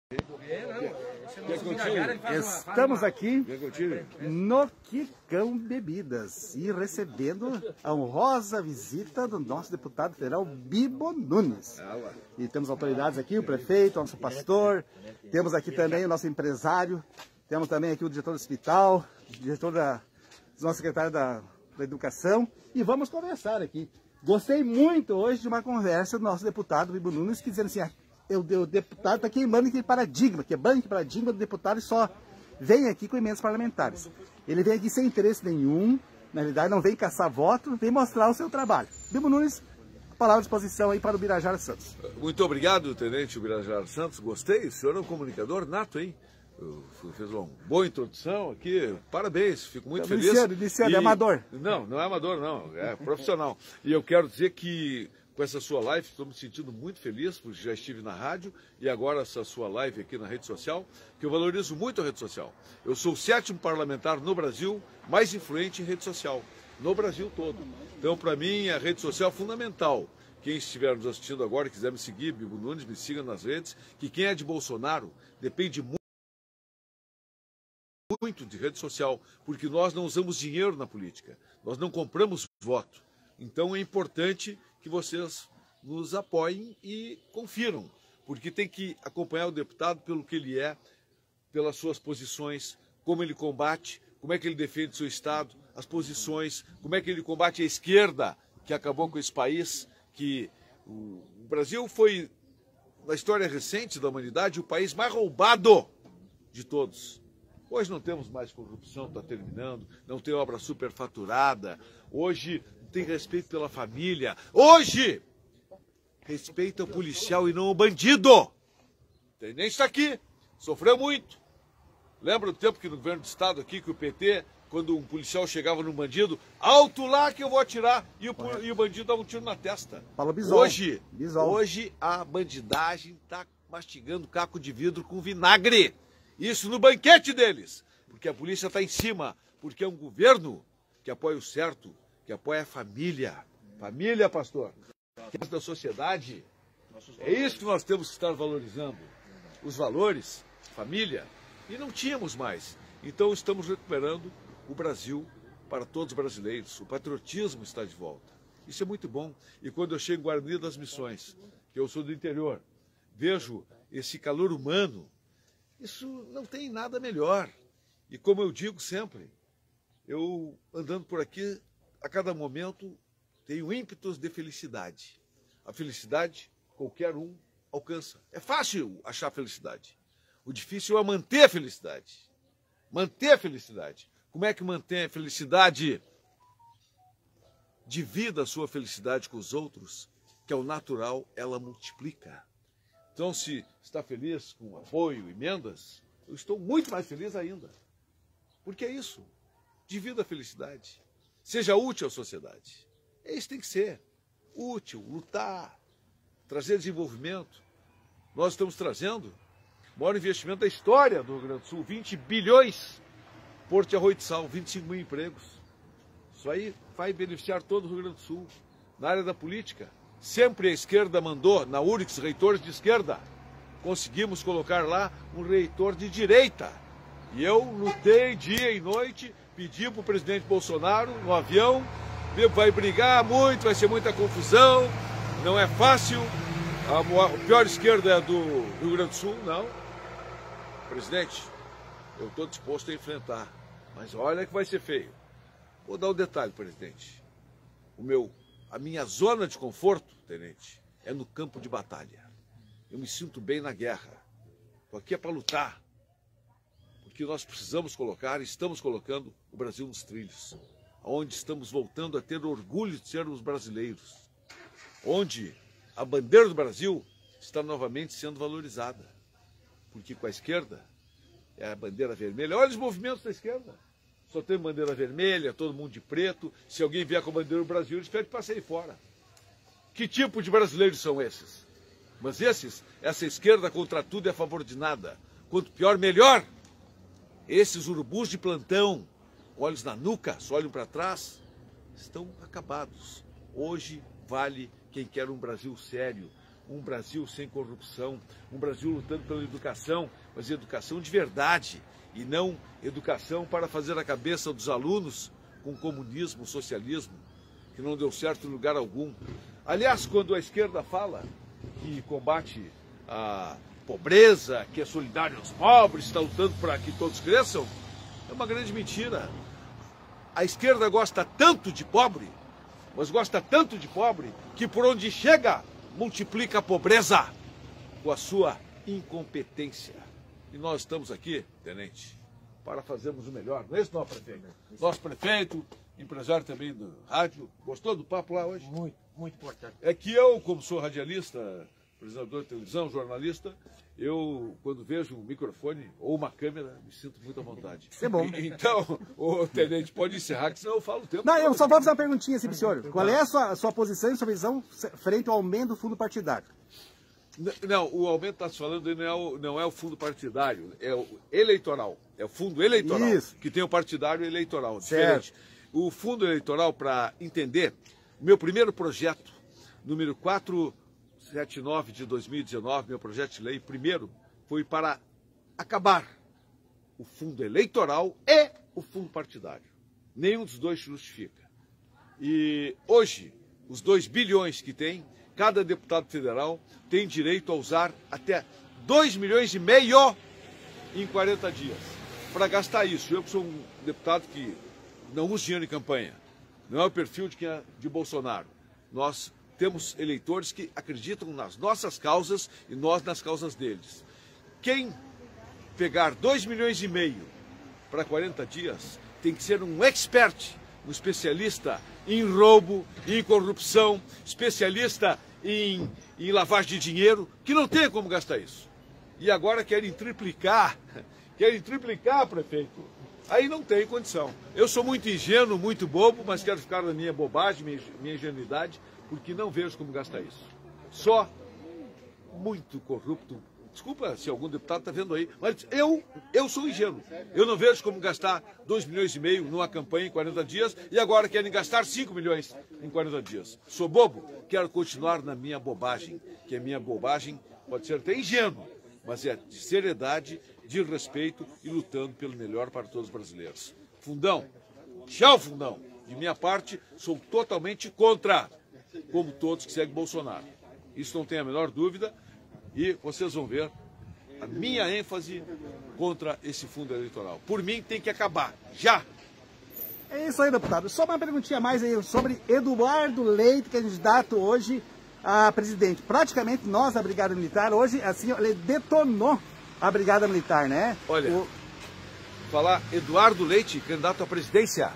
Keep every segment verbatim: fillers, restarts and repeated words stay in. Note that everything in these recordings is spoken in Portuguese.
Estamos aqui no Quicão Bebidas e recebendo a honrosa visita do nosso deputado federal Bibo Nunes. E temos autoridades aqui, o prefeito, o nosso pastor, temos aqui também o nosso empresário, temos também aqui o diretor do hospital, o diretor da, nosso secretário da, da Educação, e vamos conversar aqui. Gostei muito hoje de uma conversa do nosso deputado Bibo Nunes, que dizendo assim, O, o deputado está queimando aquele paradigma, quebrando aquele paradigma do deputado e só vem aqui com emendas parlamentares. Ele vem aqui sem interesse nenhum, na realidade não vem caçar voto, vem mostrar o seu trabalho. Bibo Nunes, palavra à disposição aí para o Birajara Santos. Muito obrigado, tenente Birajara Santos, gostei, o senhor é um comunicador nato, hein? Fez uma boa introdução aqui, parabéns, fico muito feliz. Iniciando, iniciando, e... é amador. Não, não é amador não, é profissional. E eu quero dizer que com essa sua live, estou me sentindo muito feliz, porque já estive na rádio e agora essa sua live aqui na rede social, que eu valorizo muito a rede social. Eu sou o sétimo parlamentar no Brasil mais influente em rede social, no Brasil todo. Então, para mim, a rede social é fundamental. Quem estiver nos assistindo agora e quiser me seguir, Bibo Nunes, me siga nas redes, que quem é de Bolsonaro depende muito muito de rede social, porque nós não usamos dinheiro na política, nós não compramos voto. Então é importante que vocês nos apoiem e confiram, porque tem que acompanhar o deputado pelo que ele é, pelas suas posições, como ele combate, como é que ele defende seu Estado, as posições, como é que ele combate a esquerda, que acabou com esse país, que o Brasil foi, na história recente da humanidade, o país mais roubado de todos. Hoje não temos mais corrupção, está terminando, não tem obra superfaturada, hoje tem respeito pela família, hoje respeita o policial e não o bandido. O tenente está aqui, sofreu muito. Lembra do tempo que no governo do estado aqui, que o P T, quando um policial chegava num bandido, alto lá que eu vou atirar, e o, e o bandido dava um tiro na testa. Fala bisol. Hoje, bisol. hoje a bandidagem está mastigando caco de vidro com vinagre. Isso no banquete deles, porque a polícia está em cima, porque é um governo que apoia o certo, que apoia a família. Família, pastor, que é da sociedade. É isso que nós temos que estar valorizando. Os valores, família, e não tínhamos mais. Então estamos recuperando o Brasil para todos os brasileiros. O patriotismo está de volta. Isso é muito bom. E quando eu chego em Guarani das Missões, que eu sou do interior, vejo esse calor humano, isso não tem nada melhor. E como eu digo sempre, eu andando por aqui, a cada momento, tenho ímpetos de felicidade. A felicidade, qualquer um alcança. É fácil achar felicidade. O difícil é manter a felicidade. Manter a felicidade. Como é que mantém a felicidade? Divida a sua felicidade com os outros, que é o natural, ela multiplica. Então, se está feliz com apoio, emendas, eu estou muito mais feliz ainda. Porque é isso. Divida a felicidade. Seja útil à sociedade. É isso que tem que ser. Útil, lutar, trazer desenvolvimento. Nós estamos trazendo o maior investimento da história do Rio Grande do Sul, vinte bilhões. Porto de Arroio-de-Sal, vinte e cinco mil empregos. Isso aí vai beneficiar todo o Rio Grande do Sul. Na área da política, sempre a esquerda mandou, na U R I X, reitores de esquerda. Conseguimos colocar lá um reitor de direita. E eu lutei dia e noite, pedi para o presidente Bolsonaro, no avião, vai brigar muito, vai ser muita confusão, não é fácil. A pior esquerda é do Rio Grande do Sul, não. Presidente, eu estou disposto a enfrentar, mas olha que vai ser feio. Vou dar um detalhe, presidente. O meu... A minha zona de conforto, tenente, é no campo de batalha. Eu me sinto bem na guerra. Estou aqui é para lutar. Porque nós precisamos colocar, estamos colocando o Brasil nos trilhos. Onde estamos voltando a ter orgulho de sermos brasileiros. Onde a bandeira do Brasil está novamente sendo valorizada. Porque com a esquerda é a bandeira vermelha. Olha os movimentos da esquerda. Só tem bandeira vermelha, todo mundo de preto. Se alguém vier com a bandeira do Brasil, eles pedem para sair fora. Que tipo de brasileiros são esses? Mas esses, essa esquerda contra tudo é a favor de nada. Quanto pior, melhor. Esses urubus de plantão, olhos na nuca, só olham para trás, estão acabados. Hoje vale quem quer um Brasil sério, um Brasil sem corrupção, um Brasil lutando pela educação, mas educação de verdade, e não educação para fazer a cabeça dos alunos com comunismo, socialismo, que não deu certo em lugar algum. Aliás, quando a esquerda fala que combate a pobreza, que é solidário aos pobres, está lutando para que todos cresçam, é uma grande mentira. A esquerda gosta tanto de pobre, mas gosta tanto de pobre, que por onde chega, multiplica a pobreza com a sua incompetência. E nós estamos aqui, tenente, para fazermos o melhor. Não é isso, nosso prefeito? Nosso prefeito, empresário também do rádio. Gostou do papo lá hoje? Muito, muito importante. É que eu, como sou radialista, apresentador de televisão, jornalista, eu, quando vejo um microfone ou uma câmera, me sinto muito à vontade. Isso é bom. Então, o tenente pode encerrar, que senão eu falo o tempo. Não, eu só vou fazer uma perguntinha assim, senhor. Qual é a sua, a sua posição e sua visão frente ao aumento do fundo partidário? Não, o aumento que está se falando não é, o, não é o fundo partidário, é o eleitoral. É o fundo eleitoral, Isso. Que tem o partidário eleitoral. Certo. Diferente. O fundo eleitoral, para entender, meu primeiro projeto, número quatrocentos e setenta e nove de dois mil e dezenove, meu projeto de lei, primeiro, foi para acabar o fundo eleitoral e o fundo partidário. Nenhum dos dois justifica. E hoje, os dois bilhões que tem, cada deputado federal tem direito a usar até dois milhões e meio em quarenta dias para gastar isso. Eu que sou um deputado que não usa dinheiro em campanha, não é o perfil de, quem é de Bolsonaro. Nós temos eleitores que acreditam nas nossas causas e nós nas causas deles. Quem pegar dois milhões e meio para quarenta dias tem que ser um expert, um especialista em roubo, em corrupção, especialista em, em lavagem de dinheiro, que não tem como gastar isso. E agora querem triplicar, querem triplicar, prefeito. Aí não tem condição. Eu sou muito ingênuo, muito bobo, mas quero ficar na minha bobagem, minha, minha ingenuidade, porque não vejo como gastar isso. Só muito corrupto. Desculpa se algum deputado está vendo aí, mas eu, eu sou ingênuo. Eu não vejo como gastar dois milhões e meio numa campanha em quarenta dias e agora querem gastar cinco milhões em quarenta dias. Sou bobo? Quero continuar na minha bobagem, que a minha bobagem pode ser até ingênua, mas é de seriedade, de respeito e lutando pelo melhor para todos os brasileiros. Fundão, tchau, Fundão. De minha parte, sou totalmente contra, como todos que seguem Bolsonaro. Isso não tem a menor dúvida. E vocês vão ver a minha ênfase contra esse fundo eleitoral. Por mim, tem que acabar, já! É isso aí, deputado. Só uma perguntinha mais aí sobre Eduardo Leite, candidato hoje a presidente. Praticamente nós, da Brigada Militar, hoje, assim, ele detonou a Brigada Militar, né? Olha, o... falar Eduardo Leite, candidato à presidência,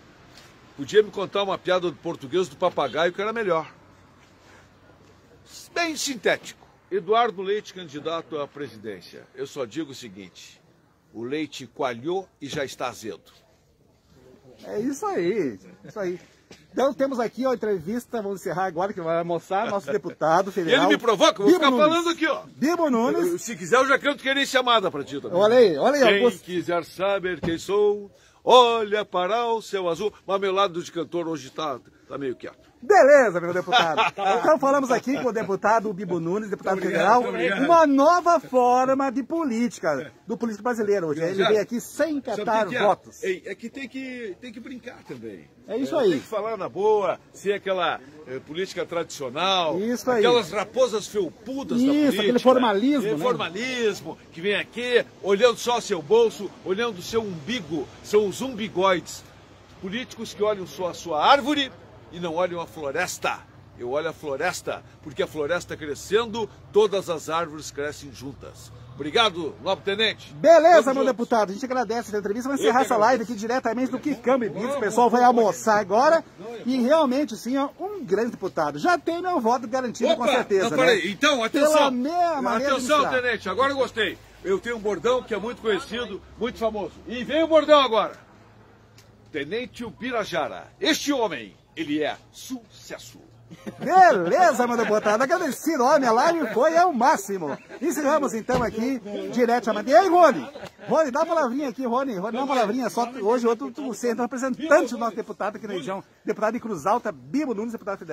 podia me contar uma piada do português do papagaio que era melhor. Bem sintético. Eduardo Leite, candidato à presidência. Eu só digo o seguinte, o leite coalhou e já está azedo. É isso aí, isso aí. Então temos aqui ó, a entrevista, vamos encerrar agora, que vai almoçar nosso deputado federal. Ele me provoca, eu vou ficar falando aqui, ó. Bibo Nunes. Eu, se quiser, eu já canto querer chamada para ti também. Olha aí, olha aí. Quem Augusto. quiser saber quem sou, olha para o céu azul. Mas meu lado de cantor hoje está tá meio quieto. Beleza, meu deputado. Então falamos aqui com o deputado Bibo Nunes, deputado obrigado, federal, uma nova forma de política, do político brasileiro hoje. Ele veio aqui sem catar que que é? votos. Ei, é que tem, que tem que brincar também. É isso é, aí. Tem que falar na boa, ser aquela é, política tradicional, isso aí. Aquelas raposas felpudas isso, da política. Aquele formalismo, é, né? Formalismo, que vem aqui, olhando só seu bolso, olhando o seu umbigo, são os umbigoides. Políticos que olham só a sua árvore e não olham a floresta. Eu olho a floresta, porque a floresta crescendo, todas as árvores crescem juntas. Obrigado, nobre tenente. Beleza, Vamos meu juntos. deputado. A gente agradece a entrevista. Vamos encerrar essa live aqui diretamente do Quicão Bebidas. O pessoal vai almoçar agora. E realmente, sim, ó, um grande deputado. Já tem meu voto garantido, Opa, com certeza. Não, né? peraí. Então, atenção. Pela minha maneira atenção, de tenente. Agora eu gostei. Eu tenho um bordão que é muito conhecido, muito famoso. E vem o bordão agora. Tenente Ubirajara. Este homem, ele é sucesso. Beleza, meu deputado. Agradecido, homem. A live foi ao máximo. Encerramos então aqui, diretamente. E aí, Rony? Rony, dá uma palavrinha aqui, Rony. Rony, dá uma palavrinha. Só hoje, outro, você é representante do nosso deputado aqui na região. Deputado de Cruz Alta, Bibo Nunes, deputado federal.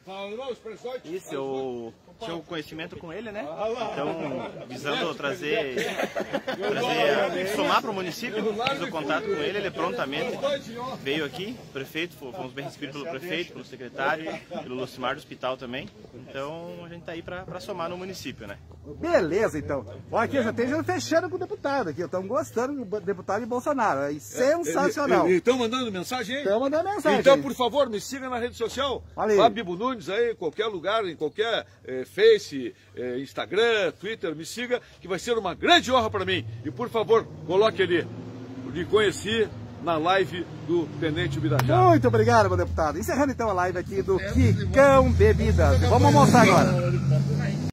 Isso, eu tinha um conhecimento com ele, né? Então, visando trazer, trazer somar para o município, fiz o contato com ele, ele prontamente veio aqui, o prefeito, fomos bem recebidos pelo prefeito, pelo secretário, pelo Lucimar do hospital também. Então, a gente está aí para somar no município, né? Beleza, então. Olha aqui, já tem gente fechando com o deputado aqui. Estamos gostando do deputado de Bolsonaro. É sensacional. Estão mandando mensagem aí? Estão mandando mensagem. Então, por favor, me siga na rede social. Fábio Bibo Nunes aí, em qualquer lugar, em qualquer eh, Face, eh, Instagram, Twitter, me siga, que vai ser uma grande honra para mim. E, por favor, coloque ali. Lhe conheci na live do Tenente Birajara. Muito obrigado, meu deputado. Encerrando então a live aqui do Quicão Bebidas. Vamos almoçar agora.